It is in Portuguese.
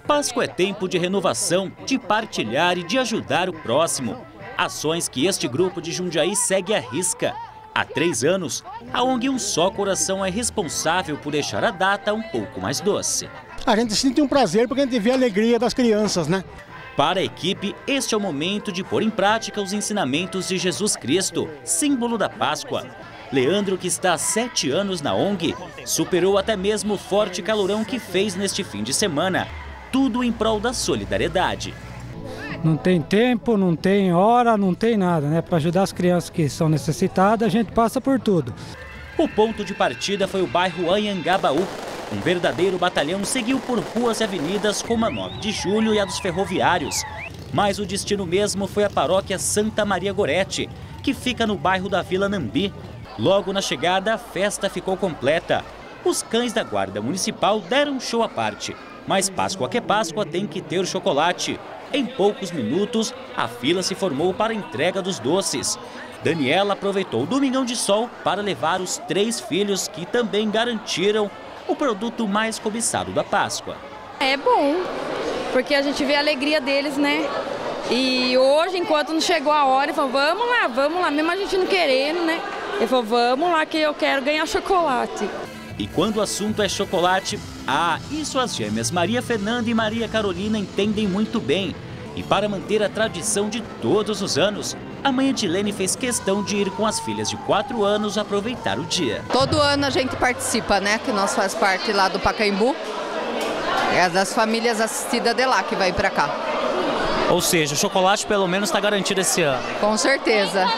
Páscoa é tempo de renovação, de partilhar e de ajudar o próximo. Ações que este grupo de Jundiaí segue à risca. Há 3 anos, a ONG Um Só Coração é responsável por deixar a data um pouco mais doce. A gente sente um prazer porque a gente vê a alegria das crianças, né? Para a equipe, este é o momento de pôr em prática os ensinamentos de Jesus Cristo, símbolo da Páscoa. Leandro, que está há 7 anos na ONG, superou até mesmo o forte calorão que fez neste fim de semana. Tudo em prol da solidariedade. Não tem tempo, não tem hora, não tem nada, né? Para ajudar as crianças que são necessitadas, a gente passa por tudo. O ponto de partida foi o bairro Anhangabaú. Um verdadeiro batalhão seguiu por ruas e avenidas como a 9 de Julho e a dos Ferroviários. Mas o destino mesmo foi a paróquia Santa Maria Gorete, que fica no bairro da Vila Nambi. Logo na chegada, a festa ficou completa. Os cães da Guarda Municipal deram um show à parte. Mas Páscoa que é Páscoa tem que ter chocolate. Em poucos minutos, a fila se formou para a entrega dos doces. Daniela aproveitou o domingão de sol para levar os 3 filhos que também garantiram o produto mais cobiçado da Páscoa. É bom, porque a gente vê a alegria deles, né? E hoje, enquanto não chegou a hora, ele falou, vamos lá, mesmo a gente não querendo, né? Ele falou, vamos lá que eu quero ganhar chocolate. E quando o assunto é chocolate, isso as gêmeas Maria Fernanda e Maria Carolina entendem muito bem. E para manter a tradição de todos os anos, a mãe Edilene fez questão de ir com as filhas de 4 anos aproveitar o dia. Todo ano a gente participa, né? Que nós faz parte lá do Pacaembu. É das famílias assistidas de lá que vai para cá. Ou seja, o chocolate pelo menos está garantido esse ano. Com certeza.